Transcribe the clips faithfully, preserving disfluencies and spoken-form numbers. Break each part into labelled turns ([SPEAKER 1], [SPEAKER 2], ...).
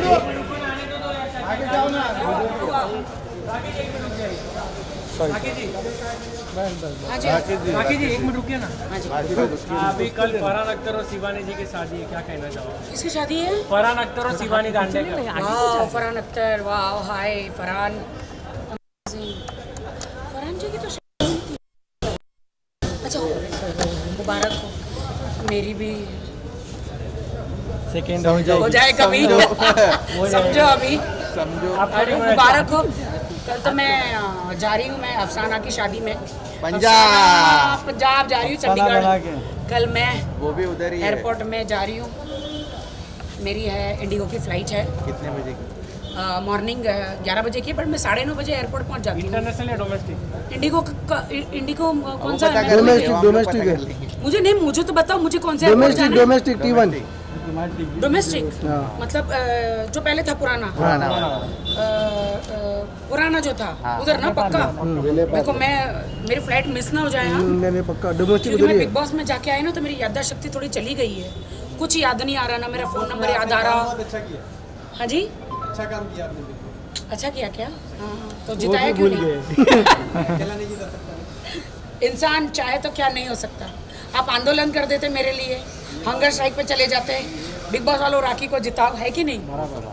[SPEAKER 1] राखी जी, राखी जी एक मिनट रुकिए ना। अभी कल फरहान अख्तर और शिवानी जी की शादी है, क्या कहना चाहोगे?
[SPEAKER 2] किसकी शादी है?
[SPEAKER 1] फरहान अख्तर और शिवानी दांडेकर।
[SPEAKER 2] वाह फरहान अख्तर, वाह हाय फरहान। फरहान जी की तो शादी थी। अच्छा मुबारक हो, मेरी भी
[SPEAKER 1] सेकेंड
[SPEAKER 2] हो जाए कभी। समझो अभी, अरे मुबारक हो। कल तो मैं जा रही हूँ, मैं अफसाना की शादी में पंजाब पंजाब जा रही हूँ, चंडीगढ़। कल मैं
[SPEAKER 3] वो भी उधर ही
[SPEAKER 2] एयरपोर्ट में जा रही हूँ। मेरी है इंडिगो की फ़्लाइट है।
[SPEAKER 3] कितने बजे की?
[SPEAKER 2] मॉर्निंग ग्यारह बजे की, बट मैं साढ़े नौ बजे एयरपोर्ट पहुँच जाती हूँ।
[SPEAKER 1] इंटरनेशनल या डोमेस्टिक?
[SPEAKER 2] इंडिगो इंडिगो कौन सा है?
[SPEAKER 4] डोमेस्टिक डोमेस्टिक है।
[SPEAKER 2] मुझे नहीं, मुझे तो बताओ मुझे कौन सा
[SPEAKER 4] domestic domestic T one
[SPEAKER 2] domestic मतलब जो पहले था पुराना
[SPEAKER 3] पुराना
[SPEAKER 2] पुराना जो था उधर ना पक्का। देखो मैं मेरी फ्लाइट मिस ना हो जाए।
[SPEAKER 4] नहीं पक्का डोमेस्टिक
[SPEAKER 2] क्योंकि मैं बिग बॉस में जाके आई ना, तो मेरी याददाश्त शक्ति थोड़ी चली गई है। कुछ याद नहीं आ रहा, ना मेरा फ़ोन नंबर याद आ रहा। हाँ जी,
[SPEAKER 1] अच्छा काम किया आपने।
[SPEAKER 2] अच्छा किया क्या? हाँ तो जिताया क्यों नहीं? इंसान चाहे तो क्या नहीं हो सकता। आप आंदोलन कर देते मेरे लिए, हंगर स्ट्राइक पे चले जाते, बिग बॉस वालों राखी को जिताओ, है कि नहीं?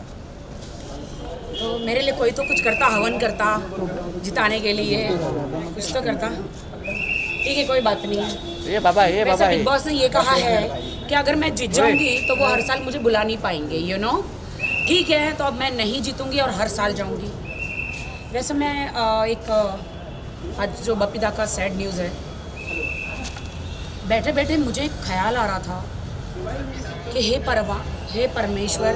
[SPEAKER 2] तो मेरे लिए कोई तो कुछ करता, हवन करता जिताने के लिए, कुछ तो करता। ठीक है कोई बात नहीं है।
[SPEAKER 3] ये बाबा ये बाबा
[SPEAKER 2] बिग बॉस ने ये कहा है कि अगर मैं जीत जाऊंगी तो वो हर साल मुझे बुला नहीं पाएंगे, यू नो। ठीक है, तो अब मैं नहीं जीतूंगी और हर साल जाऊंगी। वैसे मैं एक आज जो बपीदा का सैड न्यूज़ है, बैठे बैठे मुझे एक ख्याल आ रहा था कि हे परवा हे परमेश्वर,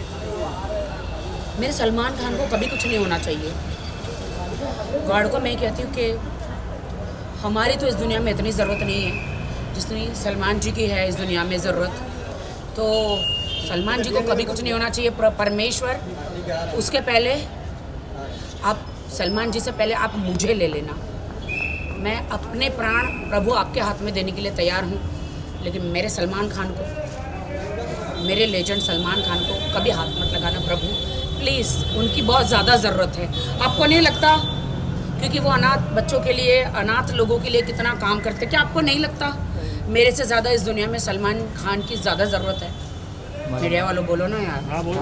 [SPEAKER 2] मेरे सलमान खान को कभी कुछ नहीं होना चाहिए। गॉड को मैं कहती हूँ कि हमारी तो इस दुनिया में इतनी ज़रूरत नहीं है जितनी सलमान जी की है इस दुनिया में ज़रूरत। तो सलमान जी को कभी कुछ नहीं होना चाहिए। परमेश्वर, उसके पहले आप सलमान जी से पहले आप मुझे ले लेना। मैं अपने प्राण प्रभु आपके हाथ में देने के लिए तैयार हूँ, लेकिन मेरे सलमान खान को, मेरे लेजेंड सलमान खान को कभी हाथ मत लगाना प्रभु, प्लीज़। उनकी बहुत ज़्यादा ज़रूरत है। आपको नहीं लगता? क्योंकि वो अनाथ बच्चों के लिए, अनाथ लोगों के लिए कितना काम करते, क्या आपको नहीं लगता मेरे से ज़्यादा इस दुनिया में सलमान खान की ज़्यादा ज़रूरत है? मीडिया वालों बोलो ना यार।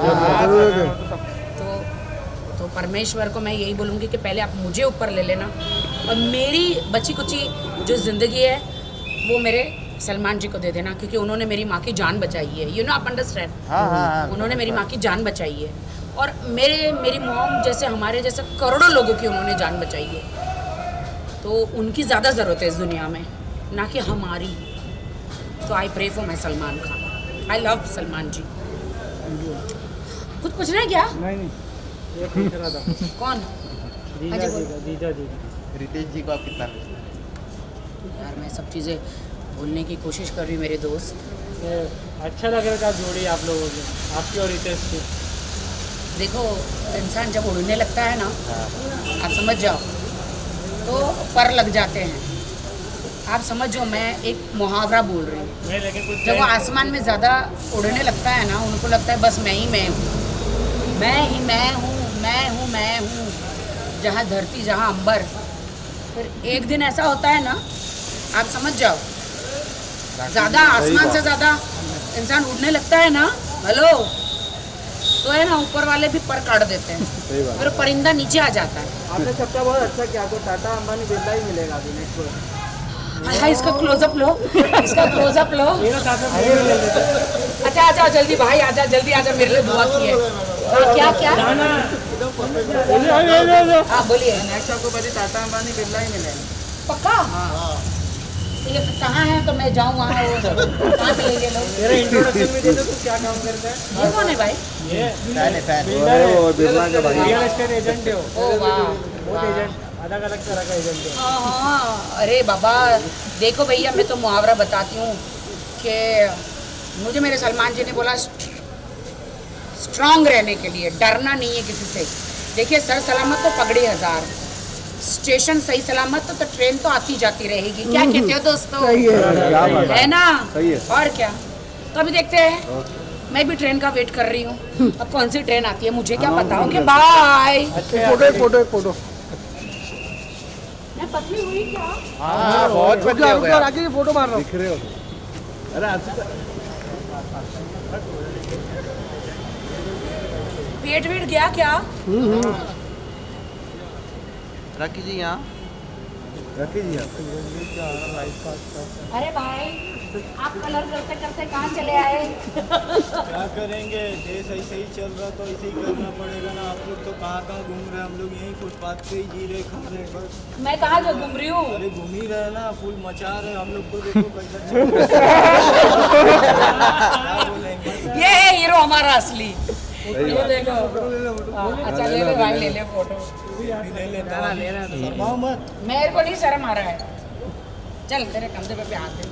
[SPEAKER 2] तो तो परमेश्वर को मैं यही बोलूँगी कि पहले आप मुझे ऊपर ले लेना, और मेरी बची कुची जो ज़िंदगी है वो मेरे सलमान जी को दे देना, क्योंकि उन्होंने मेरी माँ की जान बचाई है। यू नो, आप अंडरस्टैंड? उन्होंने मेरी माँ की जान बचाई है, और मेरे मेरी मॉम जैसे, हमारे जैसे करोड़ों लोगों की उन्होंने जान बचाई है। तो उनकी ज़्यादा ज़रूरत है इस दुनिया में, ना कि हमारी। तो I pray for my Salman Khan. I love Salman ji. कुछ पूछ रहे हैं क्या?
[SPEAKER 1] नहीं नहीं, ये पूछ रहा था।
[SPEAKER 2] कौन?
[SPEAKER 1] जीजा जी, जीजा जी।
[SPEAKER 3] रितेश जी को आप कितना?
[SPEAKER 2] यार मैं सब चीज़ें भूलने की कोशिश कर रही हूँ मेरे दोस्त।
[SPEAKER 1] अच्छा लग रहा था जोड़ी आप लोगों की, आपकी और रितेश की।
[SPEAKER 2] देखो, इंसान जब उड़ने लगता है ना, आप समझ जाओ, तो पर लग जाते हैं। आप समझो, मैं एक मुहावरा बोल रही हूँ। जब वो आसमान में ज़्यादा उड़ने लगता है ना, उनको लगता है बस मैं ही मैं हूँ, मैं ही मैं हूँ, मैं हूँ मैं हूँ, जहाँ धरती जहाँ अंबर। फिर एक दिन ऐसा होता है ना, आप समझ जाओ, ज़्यादा आसमान से ज़्यादा इंसान उड़ने लगता है ना, हेलो, तो है ना ऊपर वाले भी पर काट देते हैं, फिर परिंदा नीचे आ जाता है।
[SPEAKER 1] आपने सबका बहुत अच्छा किया, आपको टाटा अंबानी बिरला ही मिलेगा अभी नेक्स्ट वीक।
[SPEAKER 2] हाँ, इसका क्लोजअप लो, इसका क्लोजअप लो। अच्छा अच्छा, जल्दी भाई आजा, जल्दी आजा, मेरे लिए दुआ की है। क्या क्या? हाँ बोलिए।
[SPEAKER 1] नेक्स्ट आपको बड़ी टाटा अंबानी बिरला ही मिलेगा
[SPEAKER 2] पक्का? हाँ। ये कहाँ है तो मैं जाऊँ वहाँ, कहाँ मिलेंगे लोग?
[SPEAKER 1] मेरा इंट्रोडक्शन में दे दो, तू क्या काम करता है?
[SPEAKER 2] ये कौन है भाई?
[SPEAKER 1] ये
[SPEAKER 3] फैन है, फैन।
[SPEAKER 4] वो बिरला का भाई।
[SPEAKER 1] रियल एस्टेट एजेंट है वो।
[SPEAKER 2] ओ वाह,
[SPEAKER 1] बहुत एजेंट, अलग अलग तरह का एजेंट है।
[SPEAKER 2] हाँ हाँ, अरे बाबा देखो भैया, मैं तो मुहावरा बताती हूँ कि मुझे मेरे सलमान जी ने बोला स्ट्रांग रहने के लिए, डरना नहीं है किसी से। देखिए, सर सलामत तो पगड़ी हज़ार, स्टेशन सही सलामत तो, तो ट्रेन तो आती जाती रहेगी। क्या कहते हो दोस्तों?
[SPEAKER 4] सही है,
[SPEAKER 2] है ना?
[SPEAKER 4] सही है।
[SPEAKER 2] और क्या? तो अभी देखते हैं, मैं भी ट्रेन का वेट कर रही हूँ। अब कौन सी ट्रेन आती है मुझे क्या पता। Okay bye.
[SPEAKER 4] फोटो एक फोटो एक फोटो
[SPEAKER 2] मैं पतली हुई क्या?
[SPEAKER 3] हाँ बहुत पतले हो गया।
[SPEAKER 4] आगे फोटो मार रहा हूँ।
[SPEAKER 3] दिख रहे हो। अरे
[SPEAKER 2] वेट वेट गया क्या?
[SPEAKER 3] राखी जी यहाँ
[SPEAKER 4] राखी जी यहाँ
[SPEAKER 2] अरे भाई आप कलर करते करते कहाँ चले आए?
[SPEAKER 5] क्या करेंगे, देश ऐसे ही चल रहा तो ऐसे ही करना पड़ेगा ना। आप लोग तो कहाँ कहाँ घूम रहे हैं, हम लोग यहीं फुटपाथ पे ही जी रहे, खा रहे हैं बस।
[SPEAKER 2] मैं कहाँ जो घूम रही हूँ?
[SPEAKER 5] अरे घूम ही रहे ना, फुल मचा रहे हम लोग को। देखो कैसा चल रहा है। क्या बोलेंगे?
[SPEAKER 2] ये है हीरो हमारा असली। ये देखो। हाँ, अच्छा ले ले भाई ले ले फोटो।
[SPEAKER 5] ले लेता ना, ले रहा शर्माओ मत।
[SPEAKER 2] मेरे को नहीं शर्म आ रहा है। चल तेरे कंधे पे पे हाथ दे।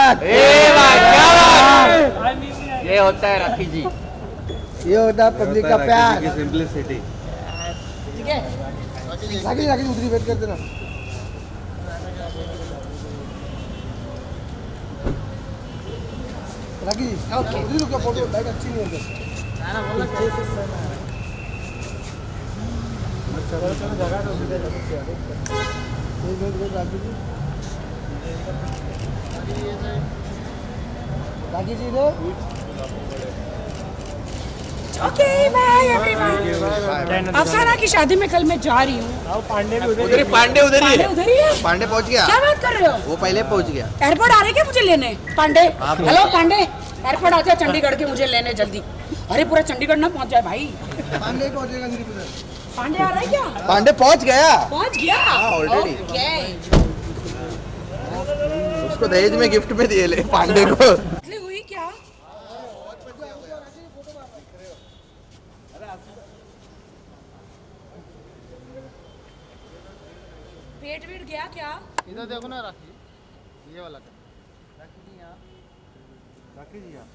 [SPEAKER 3] ये होता है राखी जी।
[SPEAKER 4] ये होता है पब्लिक का प्यार।
[SPEAKER 3] सिंपलिसिटी।
[SPEAKER 2] ठीक है
[SPEAKER 4] राखी जी राखी जी उधर ही वेट कर देना। राखी जी
[SPEAKER 2] ओके।
[SPEAKER 4] उधर ही रुको, फोटो लाइट अच्छी नहीं होगी। राखी जी इधर।
[SPEAKER 2] Okay bye everyone. अफसाना की शादी में कल मैं जा रही हूँ।
[SPEAKER 5] पांडे भी
[SPEAKER 3] उधर ही पांडे उधर ही
[SPEAKER 2] पांडे
[SPEAKER 3] है।
[SPEAKER 2] उधर ही है।
[SPEAKER 3] पांडे पहुंच गया।
[SPEAKER 2] क्या बात कर रहे हो?
[SPEAKER 3] वो पहले पहुंच गया।
[SPEAKER 2] एयरपोर्ट आ रहे क्या मुझे लेने? पांडे हेलो पांडे एयरपोर्ट आ जा चंडीगढ़ के मुझे लेने जल्दी। अरे पूरा चंडीगढ़ ना पहुंच जाए भाई।
[SPEAKER 4] पांडे ही पहुंचेगा धीरे धीरे।
[SPEAKER 2] पांडे आ रहा है क्या?
[SPEAKER 3] पांडे पहुंच गया।
[SPEAKER 2] पहुंच गया
[SPEAKER 3] already।
[SPEAKER 2] ओके।
[SPEAKER 3] उसको दहेज में गिफ्ट में दिए ले पांडे को।
[SPEAKER 2] पतली हुई क्या? पेट वेट गया क्या?
[SPEAKER 3] इधर देखो ना राखी, ये वाला राखी जी यहाँ। राखी जी यहाँ।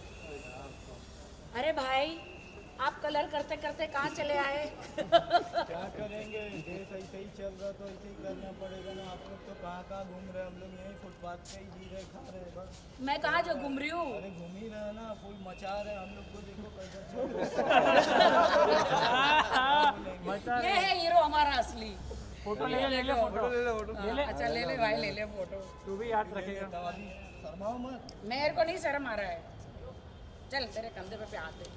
[SPEAKER 2] अरे भाई आप कलर करते करते कहाँ चले आए?
[SPEAKER 5] क्या करेंगे, देश ऐसे ही चल रहा तो ऐसे ही करना पड़ेगा ना। आप लोग तो कहाँ कहाँ घूम रहे हैं, हम लोग यहीं फुटपाथ पे ही जी रहे, खा रहे हैं बस।
[SPEAKER 2] मैं कहाँ जो घूम रही हूँ?
[SPEAKER 5] अरे घूम ही रहे ना, फुल मचा रहे हम लोग को। देखो कैसा चल
[SPEAKER 2] ये है हीरो हमारा असली।
[SPEAKER 1] फोटो ले ले ले फोटो ले ले फोटो
[SPEAKER 2] हाँ, अच्छा ले ले भाई ले ले फोटो।
[SPEAKER 1] तू भी याद रखेगा।
[SPEAKER 5] रहा है। शर्माओ मत।
[SPEAKER 2] मेरे को नहीं शर्म आ रहा है। चल तेरे कंधे पे पे हाथ दे।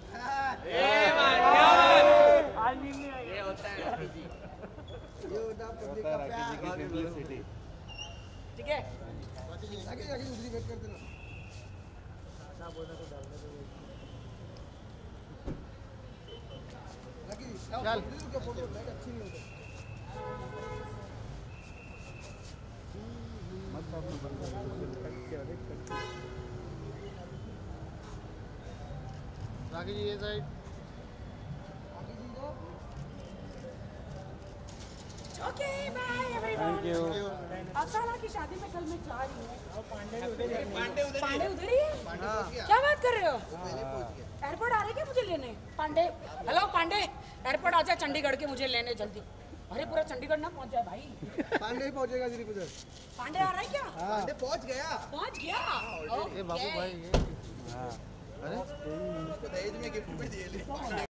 [SPEAKER 1] आज नींद नहीं आई।
[SPEAKER 3] ये होता है राखी जी।
[SPEAKER 4] ये होता है पब्लिक का प्यार।
[SPEAKER 3] सिंपलिसिटी।
[SPEAKER 2] ठीक है
[SPEAKER 4] राखी जी राखी जी उधर ही वेट कर देना। राखी जी चल उधर ही रुको, फोटो लाइट अच्छी नहीं होगी।
[SPEAKER 3] राखी जी ये साइड।
[SPEAKER 4] राखी जी इधर।
[SPEAKER 2] Okay bye everyone. Thank you. Afsana की शादी में कल मैं जा रही हूँ।
[SPEAKER 3] पांडे उधर ही
[SPEAKER 2] पांडे उधर ही है। क्या बात कर रहे हो? एयरपोर्ट आ रहे क्या मुझे लेने? पांडे हेलो पांडे एयरपोर्ट आ जा चंडीगढ़ के मुझे लेने जल्दी। अरे पूरा चंडीगढ़ ना पहुंच जाए भाई।
[SPEAKER 4] पांडे ही पहुंचेगा धीरे धीरे।
[SPEAKER 2] पांडे आ रहा है क्या?
[SPEAKER 3] पांडे पहुंच गया।
[SPEAKER 2] पहुंच गया
[SPEAKER 3] ये बाबू
[SPEAKER 2] ओके।
[SPEAKER 3] भाई ये। अरे उसको दहेज में गिफ्ट में दिए ले।